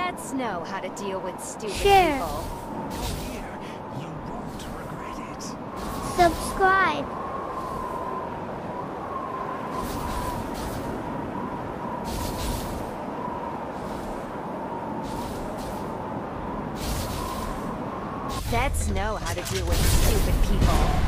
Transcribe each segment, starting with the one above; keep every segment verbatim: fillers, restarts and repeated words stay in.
Let's know how to deal with stupid Share. people. Here, you won't regret it. Subscribe. Let's know how to deal with stupid people.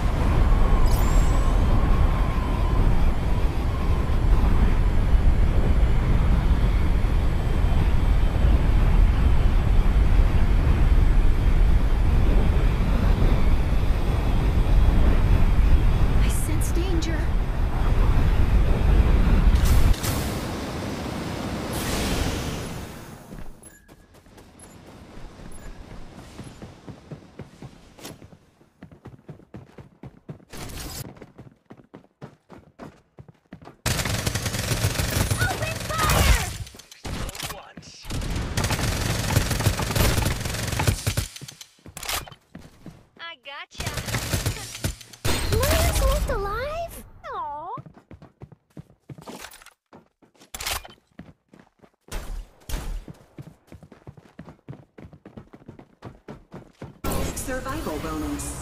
Survival bonus.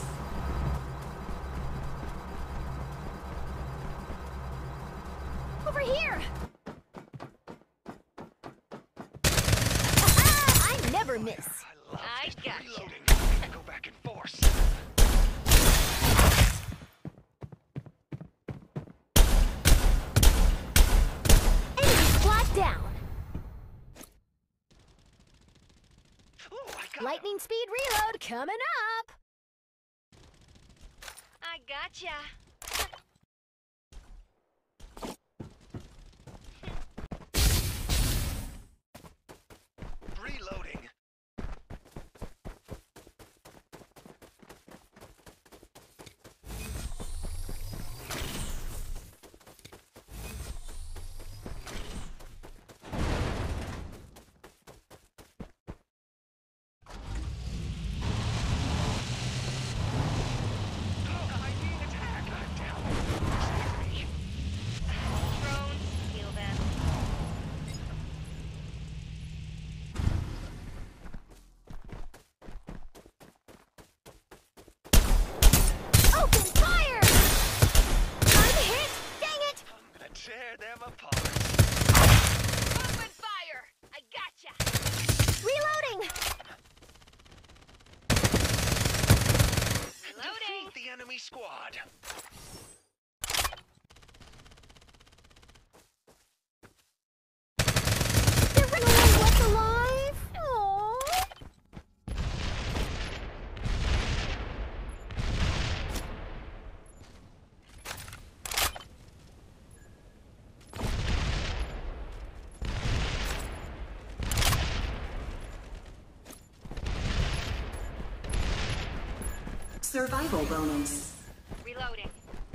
Over here! I never miss. I love I this gotcha. reloading. Go back and force. Enemy squad down. Ooh, I got Lightning speed reload coming up. I gotcha. reloading. Tear them apart. Open fire! I gotcha! Reloading! Defeat the enemy squad. They're running what's alive? Aww. Survival bonus. Reloading.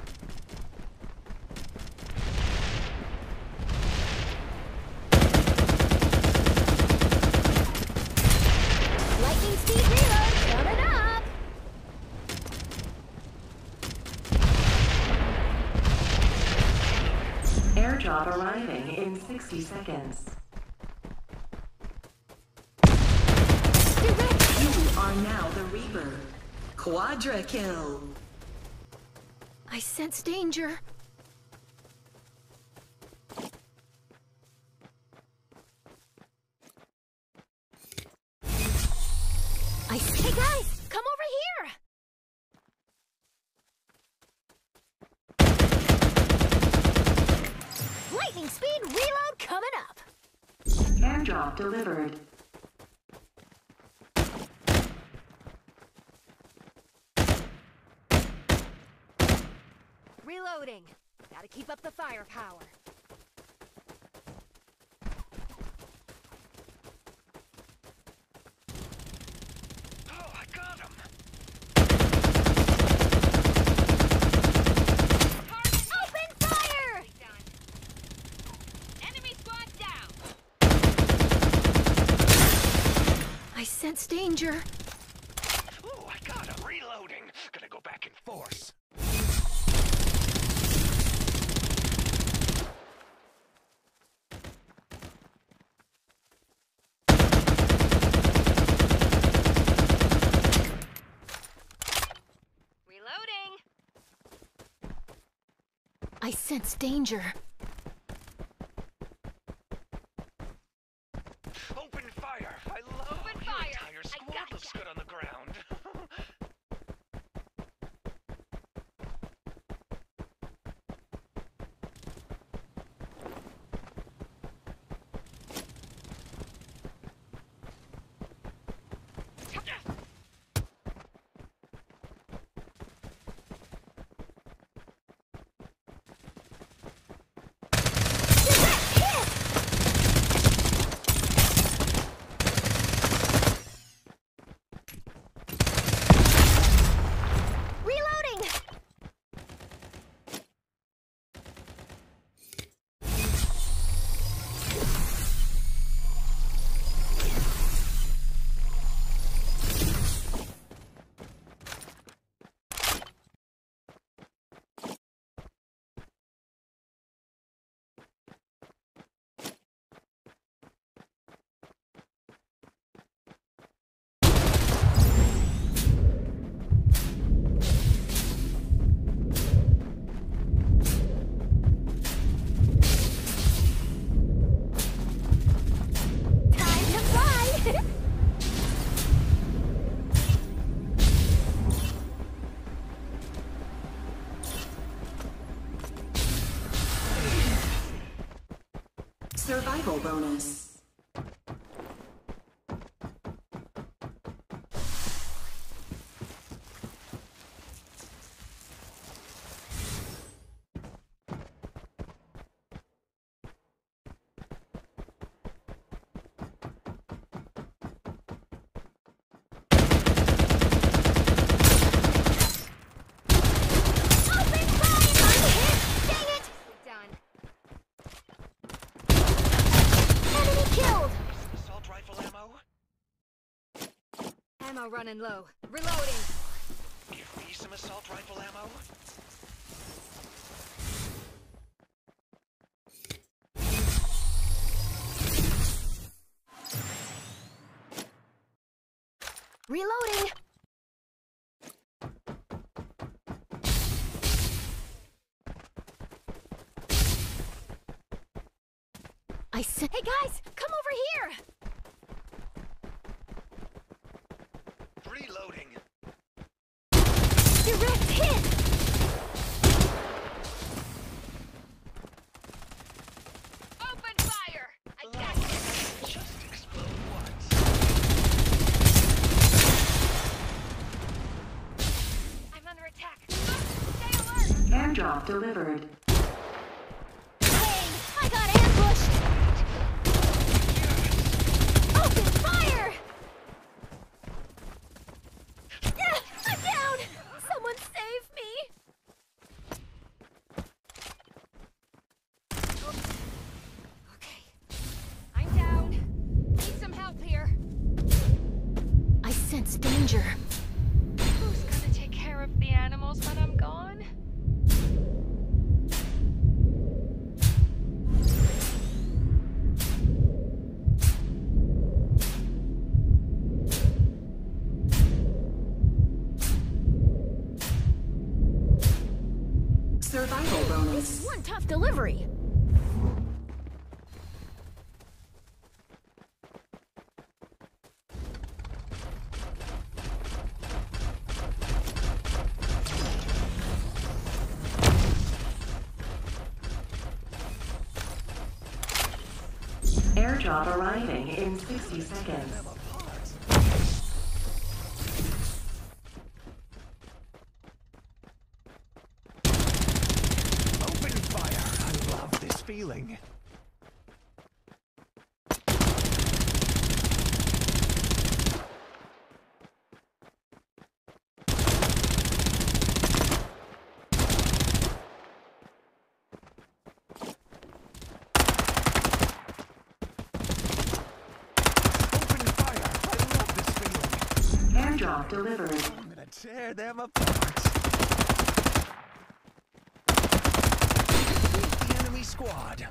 Lightning speed reload coming up. Airdrop arriving in sixty seconds. You are now the Reaper. Quadra kill. I sense danger. I hey guys, come over here. Lightning speed reload coming up. Airdrop delivered. Reloading. Gotta keep up the firepower. Oh, I got him. Open fire! Enemy squad down. I sense danger. Ooh, I got him. Reloading. Gonna go back and force. I sense danger. Open fire! I love Open your fire! entire I squad gotcha. looks good on the ground. Reloading! Time to fly! Survival bonus. Open fire! I'm hit! Dang it! Done. Enemy killed! Assault rifle ammo? Ammo running low. Reloading. Give me some assault rifle ammo? Reloading. I said, hey guys, come over here. Reloading. Direct hit. Open fire! I got you. Just explode once. I'm under attack. Stay alert! Airdrop delivered. Hey, I got ambushed. Open fire. Yeah, I'm down. Someone save me. Okay, I'm down. Need some help here. I sense danger. Who's gonna take care of the animals when I'm gone? Survival This bonus. is one tough delivery. Airdrop arriving in sixty seconds. Open fire! I love this feeling. Open fire! I love this feeling. Airdrop delivered. I'm gonna tear them apart. Defeat the enemy squad.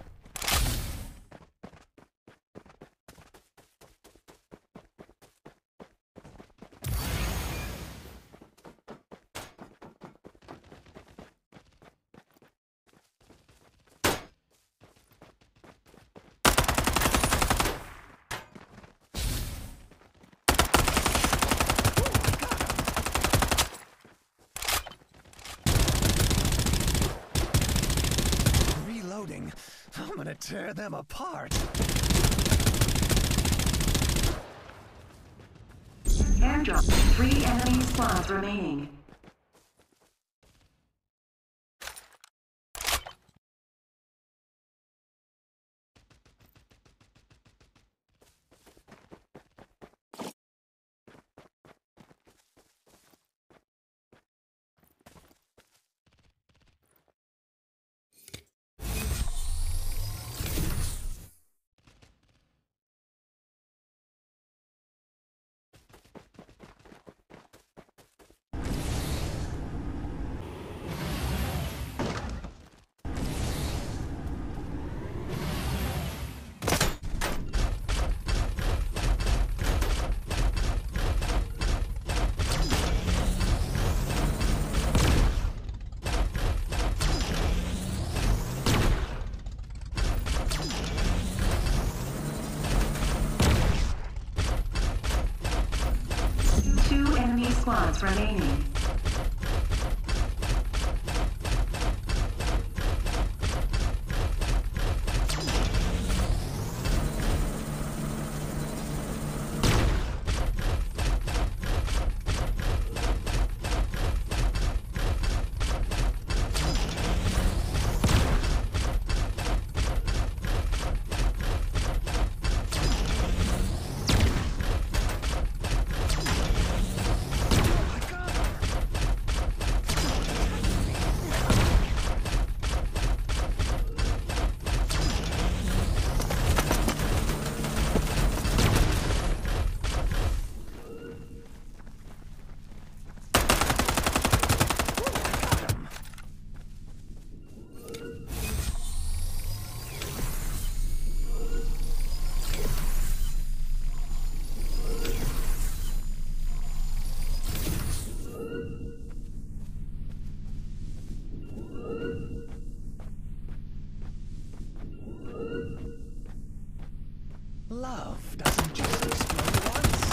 gonna tear them apart. Airdrop. Three enemy squads remaining. Two enemy squads remaining. Love doesn't just explode once.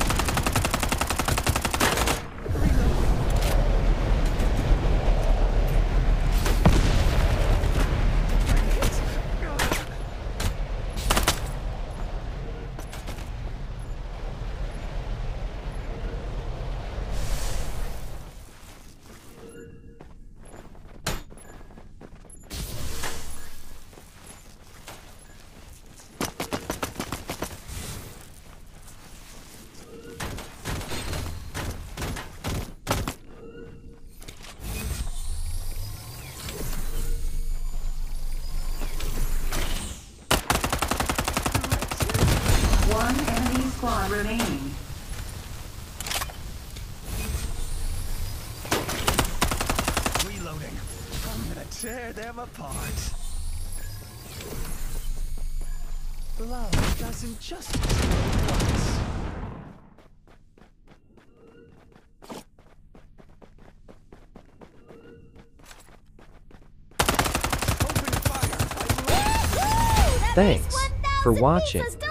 One enemy squad remaining. Reloading. I'm gonna tear them apart. Love doesn't just explode once. Open fire. Thanks for watching.